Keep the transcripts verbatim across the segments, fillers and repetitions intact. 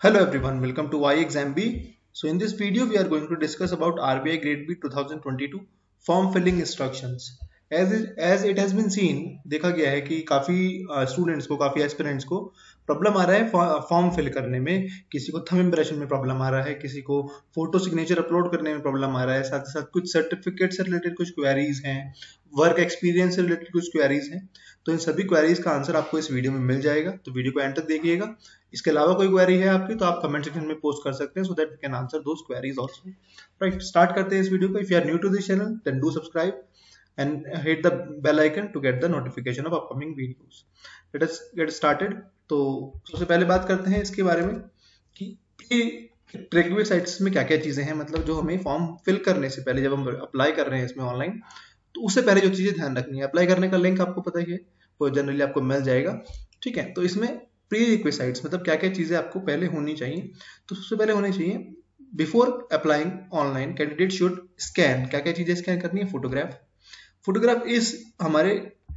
Hello everyone, welcome to iExamB. So in this video we are going to discuss about R B I Grade B twenty twenty-two form filling instructions. As it, as it has been seen, देखा गया है कि काफ़ी students को काफ़ी aspirants को problem आ रहा है फॉर्म फिल करने में। किसी को थंब इम्प्रेशन में प्रॉब्लम आ रहा है, किसी को फोटो सिग्नेचर अपलोड करने में प्रॉब्लम आ रहा है, साथ ही साथ कुछ सर्टिफिकेट से रिलेटेड कुछ क्वेरीज हैं, वर्क एक्सपीरियंस से रिलेटेड कुछ क्वेरीज हैं। तो इन सभी क्वेरीज का आंसर आपको इस वीडियो में मिल जाएगा, तो वीडियो को एंड तक देखिएगा। इसके अलावा कोई क्वेरी है आपकी तो आप कमेंट सेक्शन में पोस्ट कर सकते हैं, so that we can answer those queries also. Right, start करते हैं इस वीडियो को। If you are new to this channel then do subscribe and hit the bell icon to get the notification of upcoming videos. Let us get started. तो सबसे पहले बात करते हैं इसके बारे में कि प्री रिक्विजिट्स में क्या क्या चीजें हैं, मतलब जो हमें फॉर्म फिल करने से पहले जब हम अप्लाई कर रहे हैं इसमें ऑनलाइन, तो उससे पहले जो चीजें ध्यान रखनी है। अप्लाई करने का लिंक आपको पता ही है, वो जनरली आपको मिल जाएगा। ठीक है, तो इसमें प्री रिक्विजिट्स मतलब क्या क्या चीजें आपको पहले होनी चाहिए। तो सबसे पहले होनी चाहिए, before applying online candidate should scan. क्या क्या चीजें स्कैन करनी है? फोटोग्राफ। फोटोग्राफ इस हमारे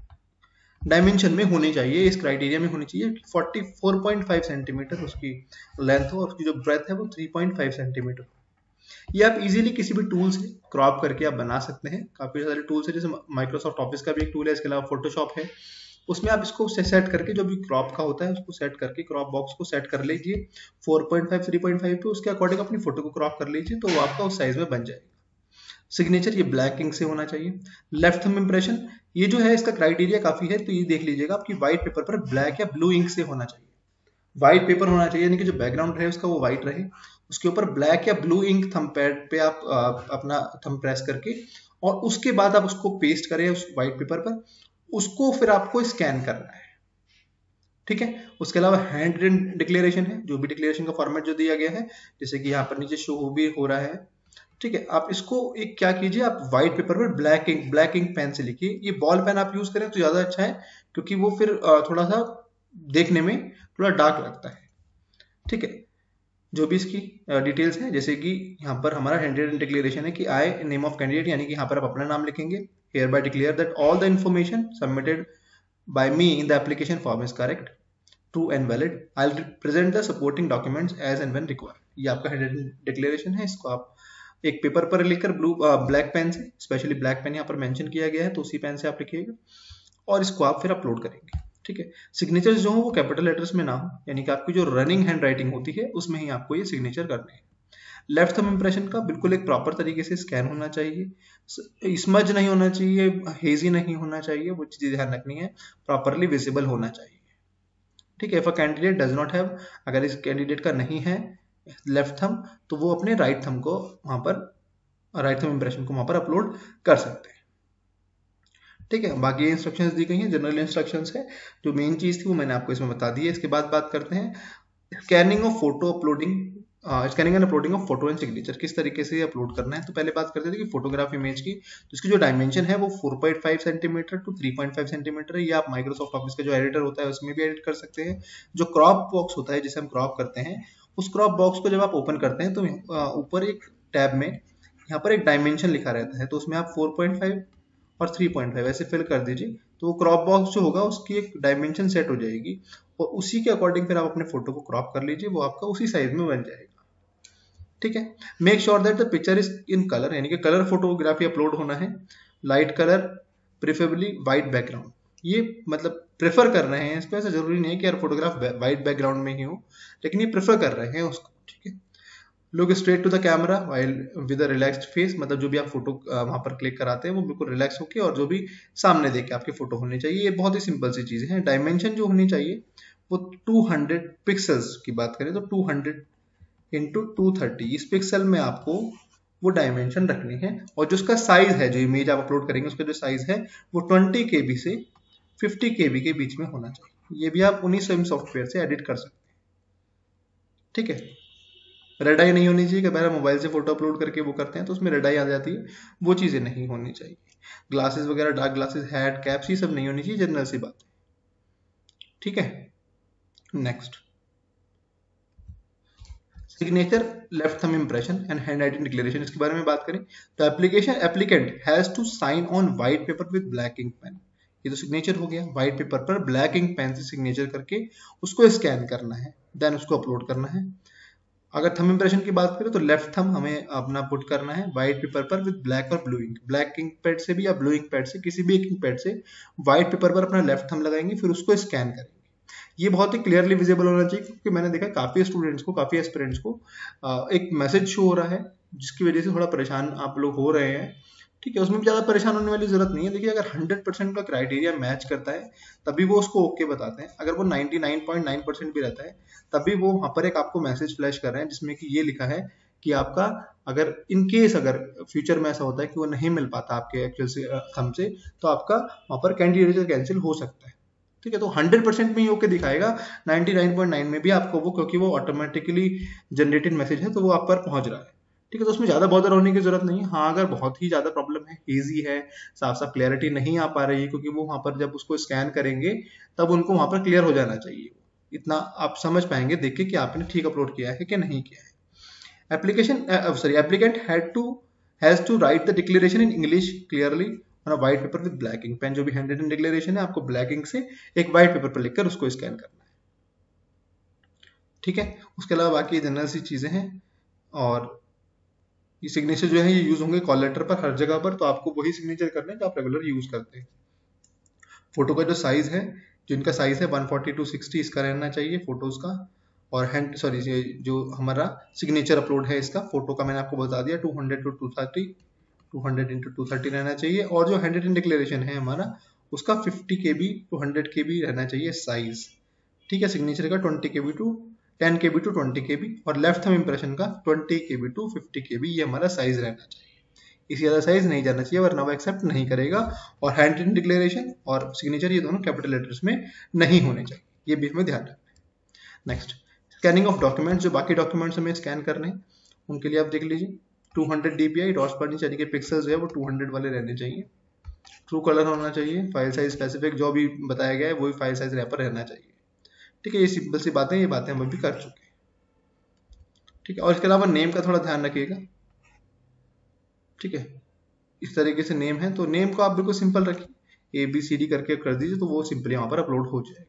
डायमेंशन में होनी चाहिए, इस क्राइटेरिया में होनी चाहिए। चौवालीस पॉइंट पाँच सेंटीमीटर उसकी लेंथ हो और उसकी जो ब्रेथ है वो तीन पॉइंट पाँच सेंटीमीटर। ये आप इजीली किसी भी टूल से क्रॉप करके आप बना सकते हैं। काफी सारे टूल्स है, जैसे माइक्रोसॉफ्ट ऑफिस का भी एक टूल है, इसके अलावा फोटोशॉप है। उसमें आप इसको सेट करके, जो भी क्रॉप का होता है उसको सेट करके, क्रॉप बॉक्स को सेट कर लीजिए चार पॉइंट पाँच, तीन पॉइंट पाँच पे, उसके अकॉर्डिंग अपनी फोटो को क्रॉप कर लीजिए, तो वो आपका उस साइज में बन जाएगा। सिग्नेचर ये ब्लैक इंक से होना चाहिए। लेफ्ट थंब इंप्रेशन, ये जो है इसका क्राइटेरिया काफी है, तो ये देख लीजिएगा आपकी व्हाइट पेपर पर ब्लैक या ब्लू इंक से होना चाहिए। व्हाइट पेपर होना चाहिए, यानी कि जो बैकग्राउंड रहे उसका वो व्हाइट रहे, उसके ऊपर ब्लैक या ब्लू इंक थंब पैड पे आप आ, अपना थंब प्रेस करके, और उसके बाद आप उसको पेस्ट करें उस व्हाइट पेपर पर, उसको फिर आपको स्कैन करना है। ठीक है, उसके अलावा हैंड रिटन डिक्लेरेशन है, जो भी डिक्लेरेशन का फॉर्मेट जो दिया गया है, जैसे कि यहाँ पर नीचे शो भी हो रहा है। ठीक है, आप इसको एक क्या कीजिए, आप व्हाइट पेपर पर black ink black ink pen से लिखिए। ये बॉल पेन आप यूज करें तो ज्यादा अच्छा है, क्योंकि वो फिर थोड़ा सा देखने में थोड़ा डार्क लगता है। ठीक है, जो भी इसकी डिटेल्स है, जैसे कि यहाँ पर हमारा हैंड रिटन डिक्लेरेशन है कि आई नेम ऑफ कैंडिडेट, यानी कि यहाँ पर आप अपना नाम लिखेंगे। Hereby declare that all the information submitted by me in the application form is correct, true and valid. I will present the supporting documents as and when required. ये आपका हैंड रिटन डिक्लेरेशन है। इसको आप एक paper पर लिखकर blue black pen से, specially black pen यहाँ पर मेंशन किया गया है, तो उसी पेन से आप लिखिएगा और इसको आप फिर अपलोड करेंगे। ठीक है, सिग्नेचर्स जो हो वो कैपिटल लेटर्स में ना हो, यानी कि आपकी जो रनिंग हैंड राइटिंग होती है उसमें ही आपको ये सिग्नेचर करने हैं। लेफ्ट थंब इंप्रेशन का बिल्कुल एक प्रॉपर तरीके से स्कैन होना चाहिए, स्मज नहीं होना चाहिए, हेजी नहीं होना चाहिए, वो चीजें ध्यान रखनी है, प्रॉपरली विजिबल होना चाहिए। ठीक है, if a candidate does not have, अगर इस कैंडिडेट का नहीं है लेफ्ट थंब, तो वो अपने राइट थंब को वहां पर, राइट थंब इंप्रेशन को वहां पर अपलोड कर सकते हैं। ठीक है, बाकी इंस्ट्रक्शंस दी गई हैं, जनरल इंस्ट्रक्शंस है। जो मेन चीज थी वो मैंने आपको इसमें बता दी है। इसके बाद बात करते हैं scanning of photo uploading, scanning and uploading of photo and signature, किस तरीके से अपलोड करना है। तो पहले बात करते थे कि फोटोग्राफ इमेज की, तो इसकी जो डायमेंशन है वो चार पॉइंट पाँच सेंटीमीटर टू तीन पॉइंट पाँच सेंटीमीटर है। ये आप माइक्रोसॉफ्ट ऑफिस का जो एडिटर होता है उसमें भी एडिट कर सकते हैं। जो क्रॉप बॉक्स होता है जिसे हम क्रॉप करते हैं, उस क्रॉप बॉक्स को जब आप ओपन करते हैं तो ऊपर एक टैब में यहाँ पर एक डायमेंशन लिखा रहता है, तो उसमें आप चार पॉइंट पाँच और तीन पॉइंट पाँच ऐसे फिल कर दीजिए, तो क्रॉप बॉक्स जो होगा उसकी एक डायमेंशन सेट हो जाएगी, और उसी के अकॉर्डिंग फिर आप अपने फोटो को क्रॉप कर लीजिए, वो आपका उसी साइज में बन जाएगा। ठीक है, make sure that the picture is in colour, यानी कि कलर फोटोग्राफी अपलोड होना है। Light colour, preferably white background, ये मतलब प्रेफर कर रहे हैं इसको, ऐसा जरूरी नहीं है कि यार फोटोग्राफ वाइट बैकग्राउंड में ही हो, लेकिन ये प्रेफर कर रहे हैं उसको। ठीक है, look straight to the camera while with a relaxed face, मतलब जो भी आप फोटो वहां पर क्लिक कराते हैं वो बिल्कुल रिलैक्स होके, और जो भी सामने देख के आपकी फोटो होनी चाहिए। ये बहुत ही सिंपल सी चीजें हैं। डायमेंशन जो होनी चाहिए वो दो सौ पिक्सल्स की बात करें तो दो सौ इंटू टू थर्टी, इस पिक्सल में आपको वो डायमेंशन रखनी है। और जो उसका साइज है, जो इमेज आप अपलोड करेंगे उसका जो साइज है वो ट्वेंटी के बी से फिफ्टी के बी के बीच में होना चाहिए। ये भी आप उन्हीं सेम सॉफ्टवेयर से एडिट कर सकते हैं। ठीक है, रेड आई नहीं होनी चाहिए कि पहले मोबाइल से फोटो अपलोड करके वो करते हैं तो उसमें रेड आई आ जाती है, वो चीजें नहीं होनी चाहिए। ग्लासेस वगैरह, डार्क ग्लासेस, हैट, कैप्स, ये सब नहीं होनी चाहिए, जनरल सी बात है। ठीक है, next signature, left thumb impression and hand writing declaration. इसके बारे में बात करें तो application applicant has to sign on white paper with black ink pen. ये तो सिग्नेचर हो गया, व्हाइट पेपर पर ब्लैक इंक पेन से सिग्नेचर करके उसको स्कैन करना है, देन उसको अपलोड करना है। अगर थंब इंप्रेशन की बात करें तो लेफ्ट थंब हमें अपना पुट करना है व्हाइट पेपर पर विद ब्लैक और blue ink, black ink pad से भी या ब्लू इंक पैड से, किसी भी एक इंक पैड से व्हाइट पेपर पर अपना लेफ्ट थंब लगाएंगे, फिर उसको स्कैन करेंगे। ये बहुत ही क्लियरली विजिबल होना चाहिए, क्योंकि मैंने देखा काफी स्टूडेंट्स को, काफी एस्पिरेंट्स को एक मैसेज शो हो रहा है जिसकी वजह से थोड़ा परेशान आप लोग हो रहे हैं। ठीक है, उसमें भी ज्यादा परेशान होने वाली जरूरत नहीं है। देखिए, अगर हंड्रेड परसेंट का क्राइटेरिया मैच करता है तभी वो उसको ओके बताते हैं। अगर वो ninety nine point nine percent भी रहता है तभी वो वहां पर एक आपको मैसेज फ्लैश कर रहे हैं जिसमें कि ये लिखा है कि आपका, अगर इन केस अगर फ्यूचर में ऐसा होता है कि वो नहीं मिल पाता आपके एक्चुअल से थंब से, तो आपका वहां पर कैंडिडेट कैंसिल हो सकता है। ठीक है, तो हंड्रेड परसेंट में ही ओके दिखाएगा, नाइंटी नाइन पॉइंट नाइन में भी आपको वो, क्योंकि वो ऑटोमेटिकली जनरेटेड मैसेज है तो वो आप पर पहुंच रहा है। ठीक है, तो उसमें ज्यादा बॉदर होने की जरूरत नहीं है। हाँ, अगर बहुत ही ज्यादा प्रॉब्लम है, हेजी है, साफ साफ क्लैरिटी नहीं आ पा रही है, क्योंकि वो वहां पर जब उसको स्कैन करेंगे तब उनको वहां पर क्लियर हो जाना चाहिए, इतना आप समझ पाएंगे देख के कि आपने ठीक अपलोड किया है कि नहीं किया है। Application sorry applicant had to has to write the declaration in English clearly on a white paper with black ink pen. जो भी हैंड रिटन डिक्लेरेशन है आपको ब्लैक इंक से एक व्हाइट पेपर पर लिखकर उसको स्कैन करना है। ठीक है, उसके अलावा बाकी जनरल सी चीजें हैं, और ये सिग्नेचर जो है ये यूज होंगे कॉल लेटर पर हर जगह पर, तो आपको वही सिग्नेचर करना है जो आप रेगुलर यूज करते हैं। फोटो का जो साइज है, जो इनका साइज है वन फोर्टी टू सिक्सटी इसका रहना चाहिए फोटोज का, और हैंड सॉरी जो हमारा सिग्नेचर अपलोड है इसका फोटो का मैंने आपको बता दिया, two hundred to two thirty two hundred into two thirty रहना चाहिए। और जो हैंड रिटन डिक्लेरेशन है हमारा, उसका fifty K B to hundred K B रहना चाहिए साइज। ठीक है, सिग्नेचर का twenty K B to ten K B to twenty K B, और लेफ्ट थंब इंप्रेशन का twenty K B to fifty K B, ये हमारा साइज रहना चाहिए। इसी ज्यादा साइज नहीं जाना चाहिए, वरना वो एक्सेप्ट नहीं करेगा। और हैंड रिटन डिक्लेरेशन और सिग्नेचर ये दोनों कैपिटल लेटर्स में नहीं होने चाहिए, ये भी हमें ध्यान रखना है। नेक्स्ट, स्कैनिंग ऑफ डॉक्यूमेंट्स, जो बाकी डॉक्यूमेंट्स हमें स्कैन करने हैं उनके लिए आप देख लीजिए, टू हंड्रेड डीपीआई डॉट्स पर नीचे यानी कि पिक्सल्स जो है वो टू हंड्रेड वाले रहने चाहिए। ट्रू कलर होना चाहिए, फाइल साइज स्पेसिफिक जो भी बताया गया है वही फाइल साइज रैपर रहना चाहिए। ठीक है, ये सिंपल सी बातें, ये बातें हम अभी कर चुके हैं। ठीक है, और इसके अलावा नेम का थोड़ा ध्यान रखिएगा। ठीक है, इस तरीके से नेम है, तो नेम को आप बिल्कुल सिंपल रखिए, ए बी सी डी करके कर दीजिए, तो वो सिंपली वहां पर अपलोड हो जाएगा।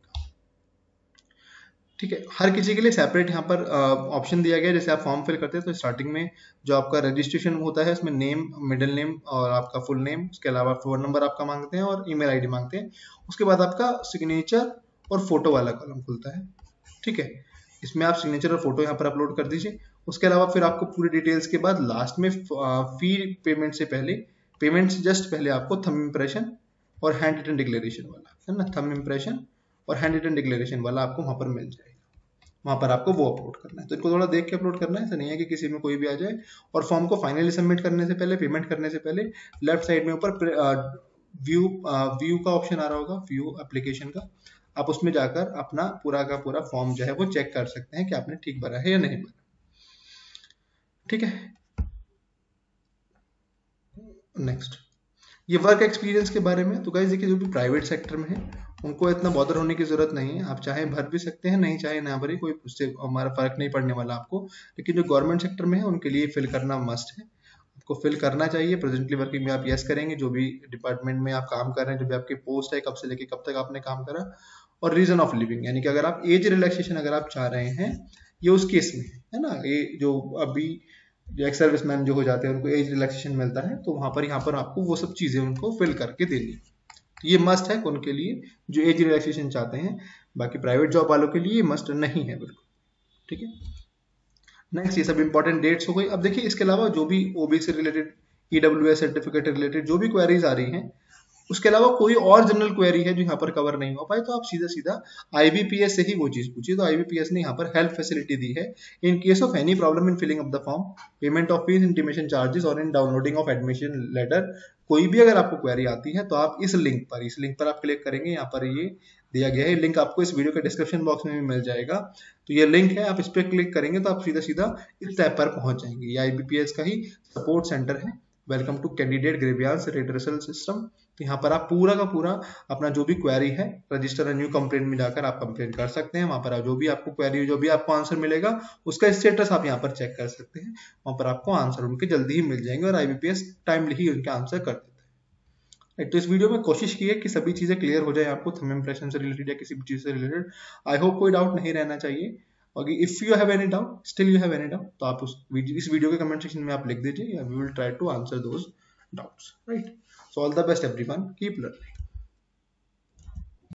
ठीक है, हर किसी के लिए सेपरेट यहाँ पर ऑप्शन दिया गया है। जैसे आप फॉर्म फिल करते हैं तो स्टार्टिंग में जो आपका रजिस्ट्रेशन होता है उसमें नेम, मिडिल नेम और आपका फुल नेम, उसके अलावा फोन नंबर आपका मांगते हैं और ईमेल आईडी मांगते हैं। उसके बाद आपका सिग्नेचर और फोटो वाला कॉलम खुलता है। ठीक है, इसमें आप सिग्नेचर और फोटो यहाँ पर अपलोड कर दीजिए। उसके अलावा फिर आपको पूरी डिटेल्स के बाद लास्ट में फी पेमेंट से पहले, पेमेंट से जस्ट पहले आपको थंब इंप्रेशन और हैंड रिटन डिक्लेरेशन वाला है ना, थंब इंप्रेशन और हैंड रिटन डिक्लेरेशन वाला आपको वहां पर मिल जाएगा। वहां पर आपको वो अपलोड करना है, तो इनको थोड़ा देख के अपलोड करना है, ऐसा नहीं है कि किसी में कोई भी आ जाए। और फॉर्म को फाइनली सबमिट करने से पहले, पेमेंट करने से पहले, लेफ्ट साइड में ऊपर व्यू व्यू का ऑप्शन आ रहा होगा, व्यू एप्लीकेशन का, आप उसमें जाकर अपना पूरा का पूरा फॉर्म जो है वो चेक कर सकते हैं कि आपने ठीक भरा है या नहीं भरा। ठीक है, नेक्स्ट, ये वर्क एक्सपीरियंस के बारे में। तो गाइस देखिए, जो भी प्राइवेट सेक्टर में है उनको इतना बॉदर होने की जरूरत नहीं है, आप चाहे भर भी सकते हैं, नहीं चाहे ना भरे, कोई उससे हमारा फर्क नहीं पड़ने वाला आपको। लेकिन जो गवर्नमेंट सेक्टर में है उनके लिए फिल करना मस्ट है, आपको फिल करना चाहिए। प्रेजेंटली वर्किंग में आप यस करेंगे, जो भी डिपार्टमेंट में आप काम कर रहे हैं, जो भी आपकी पोस्ट है, कब से लेके कब तक आपने काम करा, और रीजन ऑफ लिविंग, यानी कि अगर आप एज रिलैक्सेशन अगर आप चाह रहे हैं, ये उस केस में है ना, ये जो अभी जो एक्स सर्विसमैन जो हो जाते हैं उनको एज रिलैक्सेशन मिलता है, तो वहां पर यहाँ पर आपको वो सब चीजें उनको फिल करके देनी है। तो ये मस्ट है उनके लिए जो एज रिलैक्सेशन चाहते हैं, बाकी प्राइवेट जॉब वालों के लिए मस्ट नहीं है बिल्कुल। ठीक है, नेक्स्ट, ये सब इंपॉर्टेंट डेट्स हो गई। अब देखिए, इसके अलावा जो भी ओबी से रिलेटेड, ईडब्ल्यूएस सर्टिफिकेट रिलेटेड जो भी क्वेरीज आ रही हैं, उसके अलावा कोई और जनरल क्वेरी है जो यहाँ पर कवर नहीं हो पाए, तो आप सीधा सीधा आईबीपीएस से ही वो चीज पूछिए। तो आईबीपीएस ने यहाँ पर हेल्प फैसिलिटी दी है in case of any problem in filling up the form, payment of fees, intimation charges और in downloading of admission letter. कोई भी अगर आपको क्वेरी आती है तो आप इस लिंक पर इस लिंक पर आप क्लिक करेंगे, यहाँ पर ये दिया गया है, लिंक आपको इस वीडियो के डिस्क्रिप्शन बॉक्स में भी मिल जाएगा। तो ये लिंक है, आप इस पर क्लिक करेंगे तो आप सीधा सीधा इस टैब पर पहुंच जाएंगे। ये आईबीपीएस का ही सपोर्ट सेंटर है, welcome to candidate grievance redressal system. तो यहाँ पर आप पूरा का पूरा अपना जो भी क्वेरी है, रजिस्टर न्यू कंप्लेंट में जाकर आप कंप्लेंट कर सकते हैं। वहां पर जो भी आपको क्वेरी, जो भी आपको आंसर मिलेगा, उसका स्टेटस आप यहाँ पर चेक कर सकते हैं। वहां पर आपको आंसर उनके जल्दी ही मिल जाएंगे और आईबीपीएस टाइमली ही उनके आंसर कर देते हैं। तो इस वीडियो में कोशिश की है कि सभी चीजें क्लियर हो जाए आपको, थंब इंप्रेशन से रिलेटेड या किसी भी चीज से रिलेटेड। आई होप कोई डाउट नहीं रहना चाहिए। और if you have any doubt, still you have any doubt, तो आप उस वीडियो इस वीडियो के कमेंट सेक्शन में आप लिख दीजिए, we will try to answer those doubts, right? So all the best everyone, keep learning.